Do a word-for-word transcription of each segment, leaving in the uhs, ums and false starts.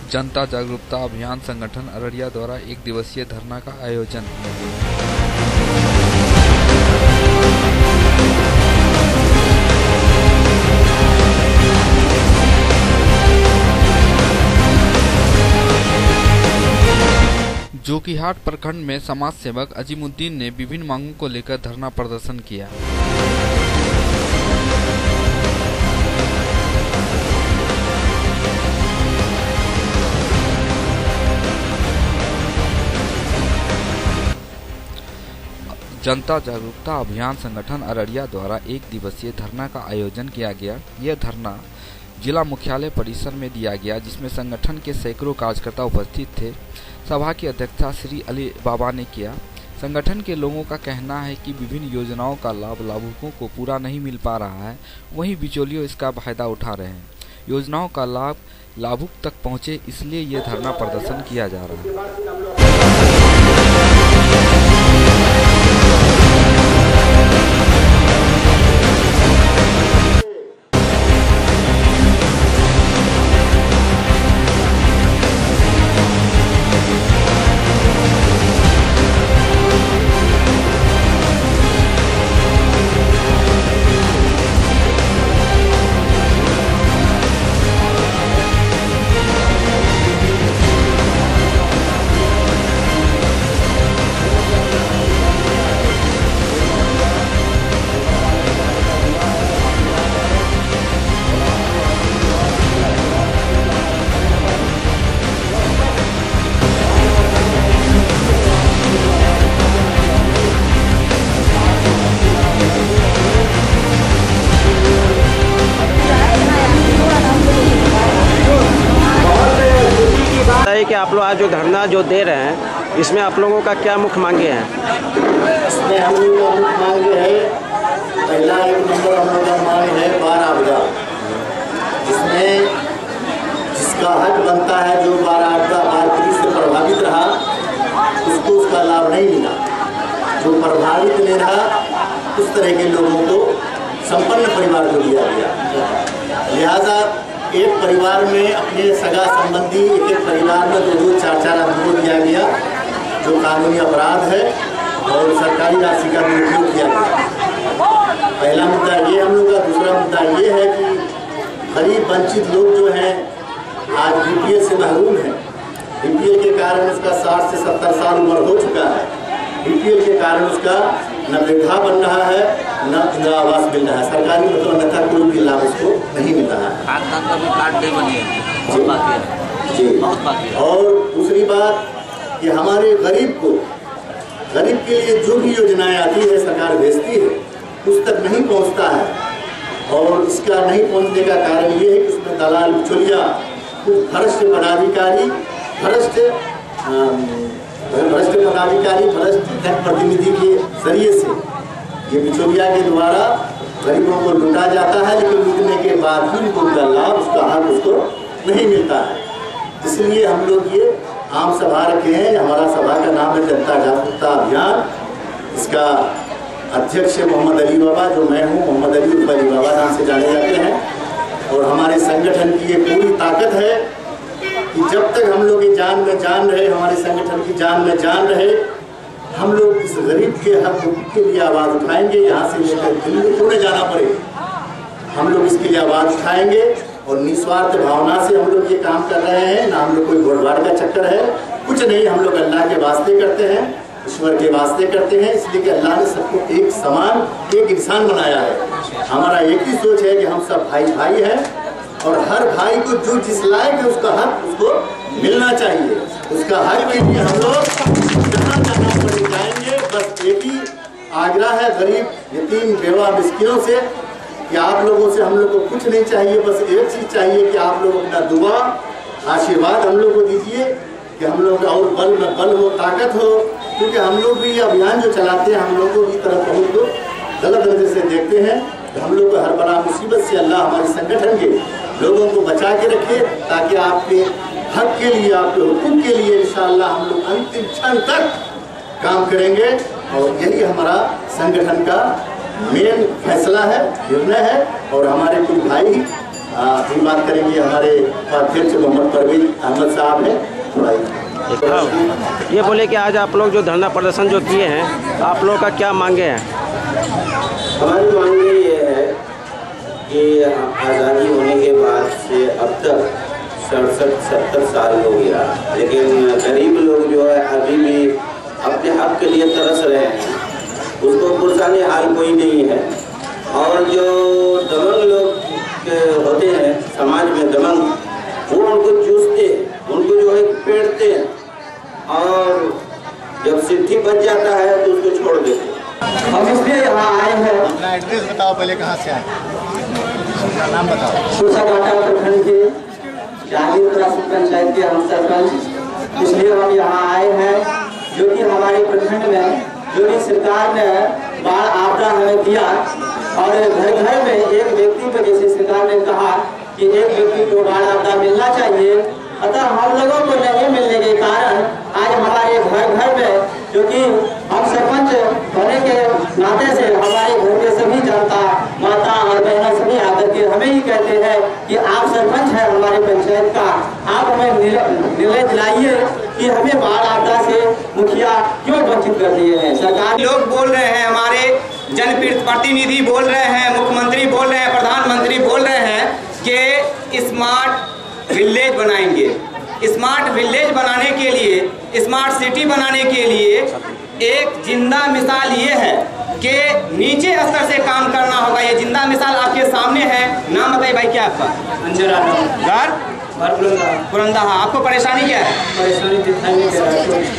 जनता जागरूकता अभियान संगठन अररिया द्वारा एक दिवसीय धरना का आयोजन। जोकीहाट प्रखंड में समाज सेवक अजीमुद्दीन ने विभिन्न मांगों को लेकर धरना प्रदर्शन किया। जनता जागरूकता अभियान संगठन अररिया द्वारा एक दिवसीय धरना का आयोजन किया गया। यह धरना जिला मुख्यालय परिसर में दिया गया, जिसमें संगठन के सैकड़ों कार्यकर्ता उपस्थित थे। सभा की अध्यक्षता श्री अली बाबा ने किया। संगठन के लोगों का कहना है कि विभिन्न योजनाओं का लाभ लाभुकों को पूरा नहीं मिल पा रहा है, वहीं बिचौलियों इसका फायदा उठा रहे हैं। योजनाओं का लाभ लाभुक तक पहुंचे, इसलिए ये धरना प्रदर्शन किया जा रहा है। कि आप लोग आज जो धरना जो दे रहे हैं, इसमें आप लोगों का क्या मुख्य मांगे हैं? इसमें हम लोग का मुख्य मांगे है, पहला एक नंबर हम लोग का मांग है बाढ़ आपदा, जिसमें जिसका हक बनता है, जो बाढ़ आपदा बाढ़ से प्रभावित रहा उसको उसका लाभ नहीं मिला। जो प्रभावित नहीं रहा उस तरह के लोगों को संपन्न परिवार को दिया गया। लिहाजा एक परिवार में अपने सगा संबंधी एक एक परिवार में दो दो चार चार आदमी को दिया गया, जो कानूनी अपराध है और सरकारी राशि का दुरुपयोग किया गया। पहला मुद्दा ये हम लोग का। दूसरा मुद्दा ये है कि गरीब वंचित लोग जो हैं आज बीपीएल से महरूम हैं। बीपीएल के कारण उसका साठ से सत्तर साल उम्र हो चुका है। बीपीएल के कारण उसका न वृद्धा बन रहा है, न इंदिरा आवास मिल रहा है। सरकारी मतलब अन्यथा कोई भी लाभ उसको नहीं मिल रहा है। जी बहुत बाकी है। और दूसरी बात कि हमारे गरीब को, गरीब के लिए जो भी योजनाएं आती है सरकार भेजती है, उस तक नहीं पहुंचता है। और इसका नहीं पहुंचने का कारण ये है कि उसमें दलाल बिचौलिया, कुछ भ्रष्ट पदाधिकारी, भ्रष्ट भ्रष्ट पदाधिकारी भ्रष्ट प्रतिनिधि के जरिए से ये बिचौलिया के द्वारा गरीबों को लूटा जाता है, लेकिन लूटने के बाद भी उनको उनका लाभ, उसका हक उसको नहीं मिलता है। इसलिए हम लोग ये आम सभा रखे हैं। हमारा सभा का नाम है जनता जागरूकता अभियान। इसका अध्यक्ष मोहम्मद अली बाबा, जो मैं हूँ, मोहम्मद अली अली बाबा नाम से जाने जाते हैं। और हमारे संगठन की ये पूरी ताकत है कि जब तक हम लोग की जान में जान रहे, हमारे संगठन की जान में जान रहे, हम लोग इस गरीब के हक के लिए आवाज़ उठाएंगे। यहाँ से लेकर दिल्ली पुणे जाना पड़े, हम लोग इसके लिए आवाज़ उठाएंगे। और निस्वार्थ भावना से हम लोग ये काम कर रहे हैं, ना हम लोग कोई घोड़वाड़ का चक्कर है, कुछ नहीं। हम लोग अल्लाह के वास्ते करते हैं, ईश्वर के वास्ते करते हैं, इसलिए कि अल्लाह ने सबको एक समान, एक इंसान बनाया है। हमारा एक ही सोच है कि हम सब भाई भाई हैं, और हर भाई को जो जिस लायक है उसका हक उसको मिलना चाहिए। उसका हक के लिए हम लोग जहाँ जहाँ पर जाएंगे, बस एक ही आग्रह है गरीब, यतीम, बेवा, मिस्किनों से कि आप लोगों से हम लोग को कुछ नहीं चाहिए, बस एक चीज़ चाहिए कि आप लोग अपना दुआ, आशीर्वाद हम लोग को दीजिए कि हम लोग और बल में बल हो, ताकत हो। क्योंकि हम लोग भी ये अभियान जो चलाते हैं, हम लोगों की तरफ बहुत लोग गलत नजर से देखते हैं। तो हम लोग को हर बड़ा मुसीबत से अल्लाह हमारे संगठन के लोगों को बचा के रखे, ताकि आपके हक के लिए, आपके हुकूम के लिए इंशाअल्लाह हम लोग अंतिम क्षण तक काम करेंगे। और यही हमारा संगठन का मेन फैसला है, निर्णय है। और हमारे कुछ भाई अभी बात करेंगे हमारे अध्यक्ष मोहम्मद परवेज अहमद साहब है। थोड़ा ये बोले कि आज आप लोग जो धरना प्रदर्शन जो किए हैं, आप लोगों का क्या मांगे हैं? हमारी मांगे ये है कि आज़ादी होने के बाद से अब तक सड़सठ सत्तर साल हो गया, लेकिन गरीब लोग जो है अभी भी अपने हक के लिए तरस रहे हैं, उसको पुरसाने हाल कोई नहीं है। और जो दमंग लोग होते हैं समाज में, दमंग, वो उनको चूसते हैं, उनको जो है पेड़ते हैं, और जब सिद्धि बच जाता है तो उसको छोड़ देते हैं। हम इसलिए यहाँ आए हैं। अपना एड्रेस बताओ पहले, कहाँ से आए, अपना नाम बताओ। सुरसाकांटा प्रखंड के जहांगीरपुरा पंचायत के हम सरपंच, इसलिए हम यहाँ आए हैं जो कि हमारे प्रखंड में जो भी सरकार ने बाढ़ आपदा हमें दिया, और घर घर में एक व्यक्ति को, जैसे सरकार ने कहा कि एक व्यक्ति को बाढ़ आपदा मिलना चाहिए, अतः हम लोगों को नहीं मिलने के कारण आज हमारे घर घर में, जो कि हम सरपंच होने के नाते से हमारे घर के सभी जनता, माता और बहनों सभी आकर के हमें ही कहते हैं कि आप सरपंच हैं हमारे पंचायत का, आप हमें निर्णय दिलाइए कि हमें बाढ़ आपदा से मुखिया क्यों वंचित कर दिए हैं। सरकार लोग बोल रहे हैं, हमारे जनप्रतिनिधि बोल रहे हैं, मुख्यमंत्री बोल रहे हैं, प्रधानमंत्री बोल रहे हैं कि स्मार्ट विलेज बनाएंगे। स्मार्ट विलेज बनाने के लिए, स्मार्ट सिटी बनाने के लिए एक जिंदा मिसाल ये है कि नीचे स्तर से काम करना होगा। ये जिंदा मिसाल आपके सामने है। नाम बताइए भाई, क्या आपका? अंजरा। घर? पुरंदा। हाँ, आपको परेशानी क्या है? परेशानी दिखाई नहीं दे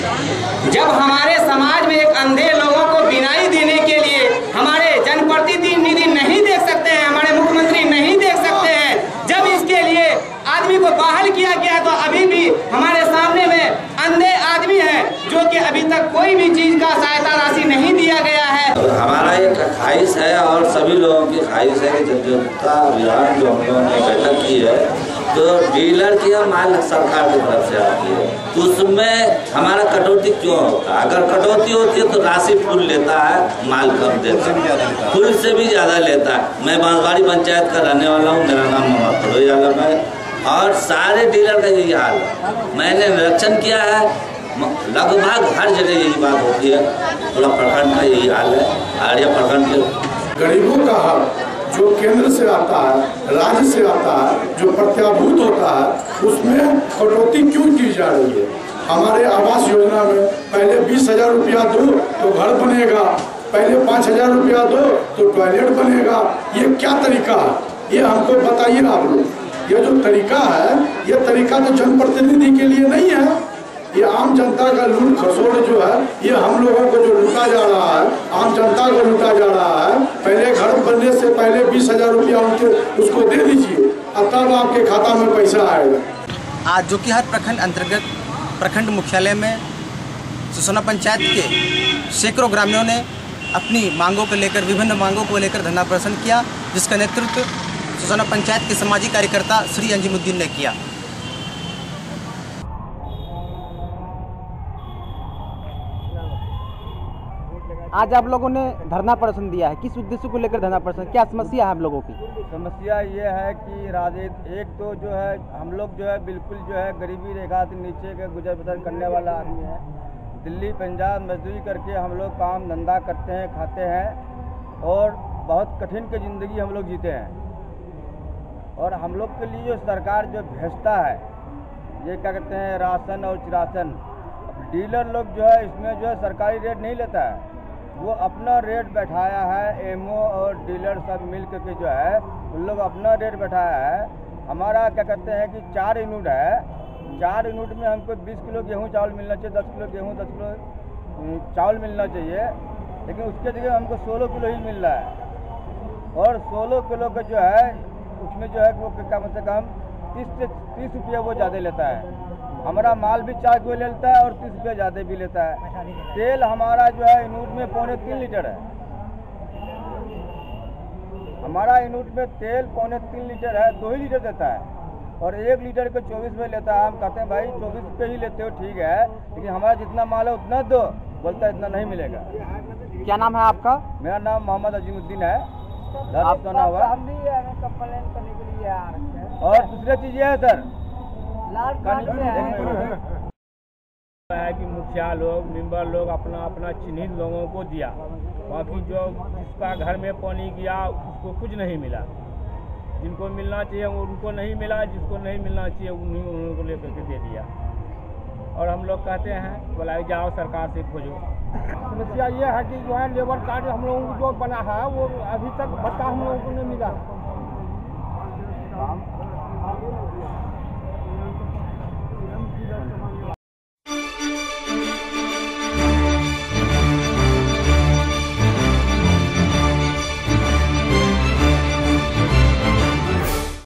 रहा। जब हमारे समाज में एक अंधे लोगों को बिनाई देने के लिए हमारे जनप्रतिनिधि नहीं देख सकते हैं, हमारे मुख्यमंत्री नहीं देख सकते हैं, जब इसके लिए आदमी को बहाल किया गया है, तो अभी भी हमारे सामने में अंधे आदमी हैं जो कि अभी तक कोई भी चीज का सहायता राशि नहीं दिया गया है। हमारा एक ख्वाहिश है और सभी लोगों की ख्वाहिश है कि जब जनता अभियान जो हम लोगों ने बैठक की है, तो डीलर की माल सरकार की तरफ से आती है, तो उसमें हमारा कटौती क्यों होता है? अगर कटौती होती है तो राशि फुल लेता है, माल कम देता है, फुल से भी ज़्यादा लेता है। मैं बांसवाड़ी पंचायत का रहने वाला हूँ, मेरा नाम मोहम्मद परवेज आलम है, और सारे डीलर का यही हाल है। मैंने निरीक्षण किया है, लगभग हर जगह यही बात होती है। पूरा प्रखंड का यही हाल है। आर्या प्रखंड के गरीबों का हाल जो केंद्र से आता है, राज्य से आता है, जो प्रत्याभूत होता है, उसमें कटौती क्यों की जा रही है? हमारे आवास योजना में पहले बीस हजार रुपया दो तो घर बनेगा, पहले पाँच हजार रुपया दो तो टॉयलेट बनेगा। ये क्या तरीका है? ये हमको बताइए आप लोग। ये जो तरीका है, ये तरीका तो जनप्रतिनिधि के लिए नहीं है। ये आम जनता का लूट खसोड़ जो है, ये हम लोगों को जो लूटा जा रहा है, आम जनता को लूटा जा रहा है। पहले घर बनने से पहले बीस हजार रुपया उनके उसको दे दीजिए, अब तब आपके खाता में पैसा आएगा। आज जो कि हर प्रखंड अंतर्गत प्रखंड मुख्यालय में सुसोना पंचायत के सैकड़ों ग्रामीणों ने अपनी मांगों को लेकर, विभिन्न मांगों को लेकर धरना प्रदर्शन किया, जिसका नेतृत्व सुसोना पंचायत के सामाजिक कार्यकर्ता श्री अंजुमुद्दीन ने किया। आज आप लोगों ने धरना प्रदर्शन दिया है, किस उद्देश्य को लेकर धरना प्रदर्शन, क्या समस्या है आप लोगों की? समस्या ये है कि राजनीति, एक तो जो है हम लोग जो है बिल्कुल जो है गरीबी रेखा से नीचे के गुजर बसर करने वाला आदमी है। दिल्ली पंजाब मजदूरी करके हम लोग काम धंधा करते हैं, खाते हैं, और बहुत कठिन की ज़िंदगी हम लोग जीते हैं। और हम लोग के लिए जो सरकार जो भेजता है, ये क्या कहते हैं, राशन और चिरासन, डीलर लोग जो है इसमें जो है सरकारी रेट नहीं लेता है, वो अपना रेट बैठाया है। एमओ और डीलर सब मिल के जो है उन लोग अपना रेट बैठाया है। हमारा क्या कहते हैं कि चार यूनिट है, चार यूनिट में हमको बीस किलो गेहूं चावल मिलना चाहिए, दस किलो गेहूं दस किलो चावल मिलना चाहिए, लेकिन उसके जगह हमको सोलह किलो ही मिल रहा है। और सोलह किलो का जो है उसमें जो है वो कम से कम तीस से तीस रुपया वो ज़्यादा लेता है। हमारा माल भी चार किलो लेता है और तीस रुपये ज़्यादा भी लेता है। तेल हमारा जो है यूनिट में पौने तीन लीटर है, हमारा यूनिट में तेल पौने तीन लीटर है, दो ही लीटर देता है, और एक लीटर को चौबीस रुपये लेता है। हम कहते हैं भाई चौबीस रुपये ही लेते हो, ठीक है, लेकिन हमारा जितना माल है उतना दो, बोलता है इतना नहीं मिलेगा। क्या नाम है आपका? मेरा नाम मोहम्मद अजीमुद्दीन है। आप हुआ हम भी कंप्लेन करने के लिए और दूसरी चीज ये है सर है कि मुखिया लोग मेंबर लोग अपना अपना चिन्हित लोगों को दिया, बाकी जो जिसका घर में पानी गया उसको कुछ नहीं मिला। जिनको मिलना चाहिए वो उनको नहीं मिला, जिसको नहीं मिलना चाहिए उन्हीं उनको लेकर के दे दिया। और हम लोग कहते हैं बोला जाओ सरकार से खोजो। समस्या ये है कि जो है लेबर कार्ड हम लोगों को जो बना है वो अभी तक भत्ता हम लोगों को नहीं मिला।